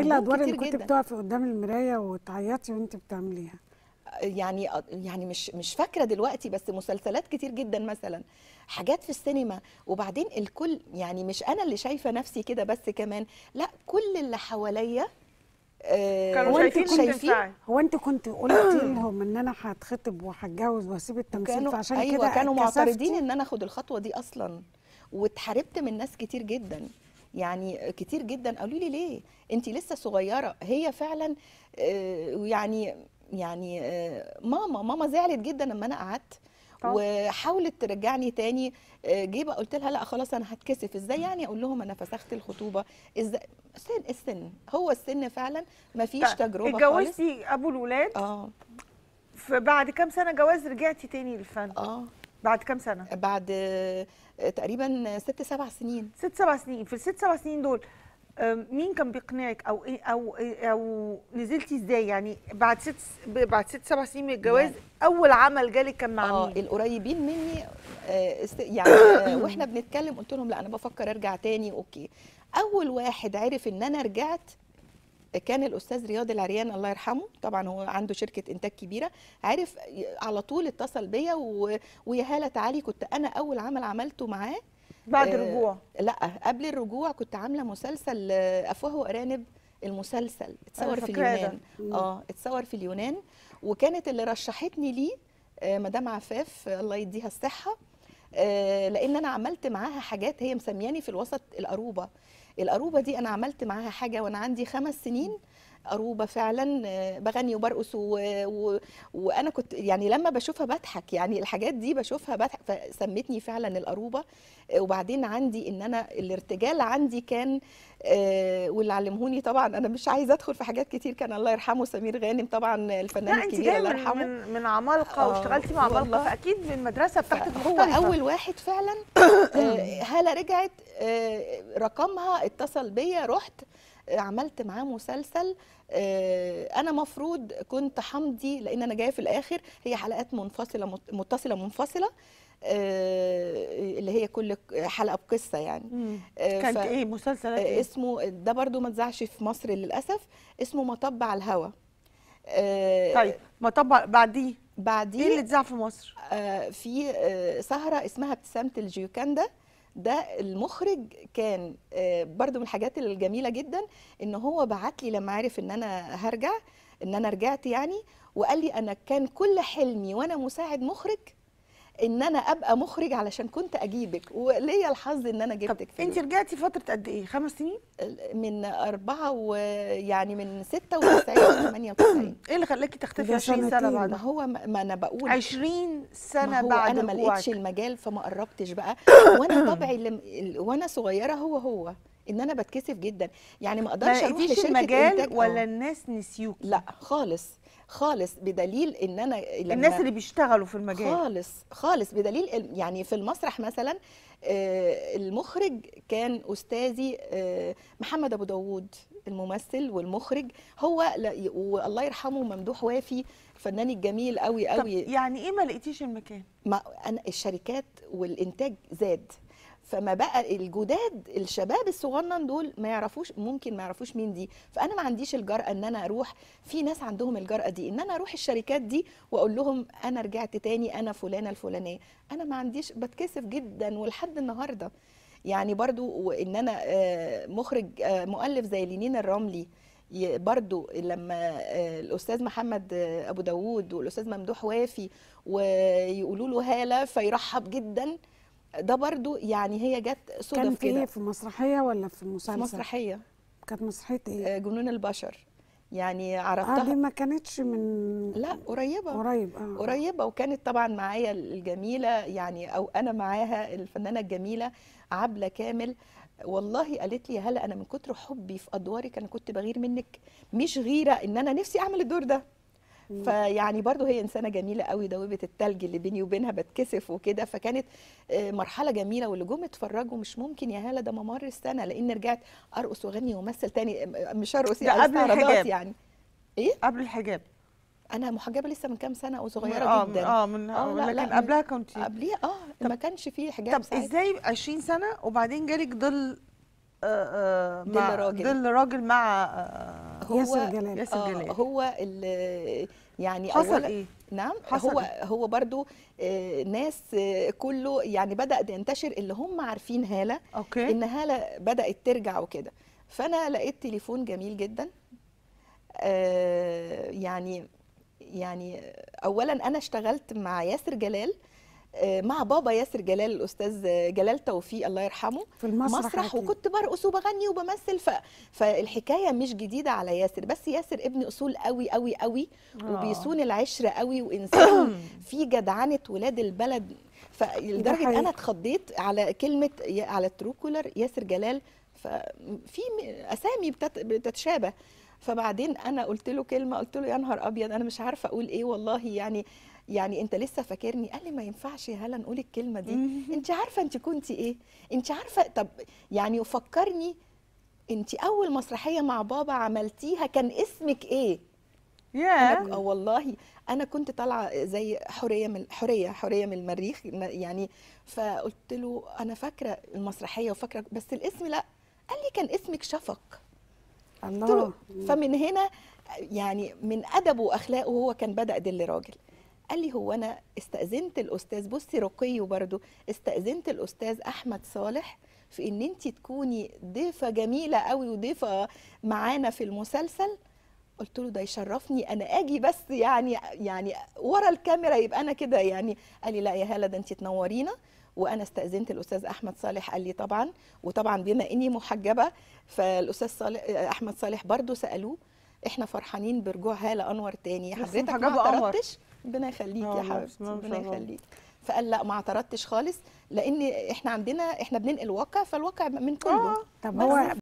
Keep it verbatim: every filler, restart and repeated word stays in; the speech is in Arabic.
ايه الادوار كتير اللي كنت جدا. بتقفي قدام المرايه وتعيطي وانت بتعمليها؟ يعني يعني مش مش فاكره دلوقتي، بس مسلسلات كتير جدا مثلا، حاجات في السينما. وبعدين الكل يعني مش انا اللي شايفه نفسي كده بس، كمان لا، كل اللي حواليا كانوا آه هو انت شايفين كنت شايفين. تنفعي. هو انت كنت قلتي لهم ان انا هتخطب وهتجوز وهسيب التمثيل، وكانوا فعشان ايوه كده كانوا معترضين اتكسفتي؟ ان انا اخد الخطوه دي اصلا، واتحاربت من ناس كتير جدا. يعني كتير جدا قالوا لي ليه انت لسه صغيره. هي فعلا آه، يعني يعني آه، ماما ماما زعلت جدا لما انا قعدت طبعا. وحاولت ترجعني تاني. آه، جه بقى قلت لها لا خلاص انا هتكسف ازاي يعني اقول لهم انا فسخت الخطوبه ازاي. سن السن هو السن فعلا ما فيش طيب، تجربه خالص. اتجوزتي ابو الولاد، اه فبعد كام سنه جواز رجعتي تاني للفن؟ اه بعد كام سنه؟ بعد آه، تقريبا ست سبع سنين. ست سبع سنين. في الست سبع سنين دول أم، مين كان بيقنعك او ايه او إيه او نزلتي ازاي يعني؟ بعد ست بعد ست سبع سنين من الجواز يعني اول عمل جالك كان مع اه مين؟ القريبين مني آه است- يعني آه واحنا بنتكلم قلت لهم لا انا بفكر ارجع تاني. اوكي، اول واحد عرف ان انا رجعت كان الاستاذ رياض العريان الله يرحمه، طبعا هو عنده شركه انتاج كبيره. عارف على طول اتصل بيا و- ويا هاله تعالي. كنت انا اول عمل عملته معاه بعد آه، الرجوع. لا قبل الرجوع كنت عامله مسلسل آه، افواه وارانب. المسلسل أنا اتصور في فاكراه ده. اليونان. اه اتصور في اليونان، وكانت اللي رشحتني ليه آه، مدام عفاف آه، الله يديها الصحه. آه، لان انا عملت معاها حاجات، هي مسمياني في الوسط القروبه. القروبه دي انا عملت معاها حاجه وانا عندي خمس سنين. قروبه فعلا آه، بغني وبرقص و... و... وانا كنت يعني لما بشوفها بضحك، يعني الحاجات دي بشوفها بضحك، فسمتني فعلا القروبه. آه، وبعدين عندي ان انا الارتجال عندي كان آه، واللي علمهوني طبعا انا مش عايزه ادخل في حاجات كتير، كان الله يرحمه سمير غانم طبعا الفنان لا انت الكبير جايه الله من يرحمه. من من عمالقه آه، واشتغلتي مع عمالقه، والله. فاكيد المدرسه بتاعتك هو مختلفه. اول واحد فعلا آه، هالة رجعت آه، رقمها اتصل بيا، رحت آه، عملت معاه مسلسل. آه، انا مفروض كنت حمدي لان انا جايه في الاخر، هي حلقات منفصله مت- متصله منفصله آه، اللي هي كل حلقه بقصه يعني. مم. آه، كانت ف- ايه مسلسلات آه، ايه؟ اسمه ده برضو ما اتذاعش في مصر للاسف، اسمه مطب على الهوا. آه، طيب ما طبعا بعديه ايه بعديه اللي اتذاع في مصر؟ آه، في آه، سهرة اسمها ابتسامة الجيوكاندا. ده المخرج كان آه، برضو من الحاجات الجميلة جدا ان هو بعت لي لما عرف ان انا هرجع، ان انا رجعت يعني، وقال لي انا كان كل حلمي وانا مساعد مخرج ان انا ابقى مخرج علشان كنت اجيبك، وليا الحظ ان انا طب جبتك في انت رجعتي فتره قد ايه؟ خمس سنين؟ ال- من أربعة ويعني من ستة وتسعين ل ثمانية وتسعين. ايه اللي خلاكي تختفي ده عشرين سنه سنتين. ما بعدها؟ هو ما ما انا بقول عشرين ما سنه هو بعد انا ما لقيتش رجوعك. المجال فما قربتش بقى. وانا طبعي اللي ال- وانا صغيره هو هو ان انا بتكسف جدا، يعني ما ما اقدرش اروح لقيتيش لشركه المجال انتاج ولا آه. الناس نسيوكي؟ لا خالص خالص، بدليل ان انا لما الناس اللي بيشتغلوا في المجال. خالص خالص بدليل ال- يعني في المسرح مثلا آه، المخرج كان استاذي آه، محمد ابو داوود الممثل والمخرج. هو لا- والله يرحمه ممدوح وافي الفنان الجميل قوي طب قوي. يعني ايه ما لقيتيش المكان؟ ما انا الشركات والانتاج زاد، فما بقى الجداد الشباب الصغنن دول ما يعرفوش، ممكن ما يعرفوش مين دي. فانا ما عنديش الجرأة ان انا اروح، في ناس عندهم الجرأة دي ان انا اروح الشركات دي واقول لهم انا رجعت تاني انا فلانة الفلانية. انا ما عنديش، بتكسف جدا ولحد النهاردة. يعني برضو وان انا آه، مخرج آه، مؤلف زي لينين الرملي ي- برضو لما آه، الاستاذ محمد آه، ابو داوود والاستاذ ممدوح وافي ويقولوا له هالة فيرحب جدا. ده برضو يعني هي جت كان صدف في ايه، كده. في مسرحيه ولا في في مسلسل؟ مسرحيه كانت مسرحيه ايه؟ آه، جنون البشر، يعني اه دي عرضتها. ما كانتش من لا قريبه قريب. اه قريبه، وكانت طبعا معايا الجميله يعني، او انا معاها الفنانه الجميله عبله كامل. والله قالت لي يا هلا انا من كتر حبي في ادوارك انا كنت بغير منك، مش غيره ان انا نفسي اعمل الدور ده. فيعني برضو هي انسانه جميله قوي، دوبه التلج اللي بيني وبينها بتكسف وكده. فكانت آه، مرحله جميله، واللي جم اتفرجوا مش ممكن يا هاله ده ممر السنه، لان رجعت ارقص واغني وامثل تاني. آه، مش ارقص ده يعني قبل استعراضات الحجاب. يعني. ايه قبل الحجاب. انا محجبه لسه من كام سنه وصغيره اه جدا. اه من اه لا لكن لا قبلها كنت. قبليها اه ما كانش فيه حجاب طب ساعتها. ازاي عشرين سنه وبعدين جالك ظل آه آه ظل مع راجل. ظل راجل مع آه هو ياسر جلال. ياسر آه جلال. هو ال- يعني حصل أولا ايه؟ نعم حصل هو إيه؟ هو برضو آه، ناس آه، كله يعني بدأ ينتشر اللي هم عارفين هالة اوكي. ان هالة بدأت ترجع وكده. فانا لقيت تليفون جميل جدا آه، يعني يعني اولا انا اشتغلت مع ياسر جلال آه، مع بابا ياسر جلال الاستاذ جلال توفيق الله يرحمه في المسرح مسرح، أكيد. وكنت برقص وبغني وبمثل ف... فالحكايه مش جديده على ياسر، بس ياسر ابن اصول قوي قوي قوي آه. وبيصون العشره قوي وانسان في جدعنه ولاد البلد. فلدرجه حقيقي. انا اتخضيت على كلمه ي- على التروكولر ياسر جلال، ففي م- اسامي بتت... بتتشابه. فبعدين انا قلت له كلمه، قلت له يا نهار ابيض انا مش عارفه اقول ايه والله، يعني يعني انت لسه فاكرني؟ قال لي ما ينفعش يا هلا نقول الكلمه دي، انت عارفه انت كنتي ايه، انت عارفه. طب يعني وفكرني انت اول مسرحيه مع بابا عملتيها كان اسمك ايه؟ ياه. انا اه والله انا كنت طالعه زي حوريه من حوريه حوريه من المريخ يعني. فقلت له انا فاكره المسرحيه وفاكره بس الاسم لا. قال لي كان اسمك شفق. قلت له الله. فمن هنا يعني من ادبه واخلاقه هو كان بدأ دل راجل. قال لي هو انا استأذنت الاستاذ، بصي رقي برضو، استأذنت الاستاذ احمد صالح في ان انت تكوني ضيفه جميله قوي وضيفه معانا في المسلسل. قلت له ده يشرفني انا اجي، بس يعني يعني ورا الكاميرا يبقى انا كده يعني. قال لي لا يا هاله ده انت تنورينا. وانا استاذنت الاستاذ احمد صالح، قال لي طبعا. وطبعا بما اني محجبه فالاستاذ صالح احمد صالح برضو سالوه احنا فرحانين برجوع هاله انور تاني، بس حضرتك ما محجبة أنور. اعترضتش؟ ربنا يخليك آه يا الله، حبيبتي بسم الله ما ربنا شاء الله. يخليك. فقال لا ما اعترضتش خالص، لان احنا عندنا احنا بننقل واقع، فالواقع من كله. آه. طب بس هو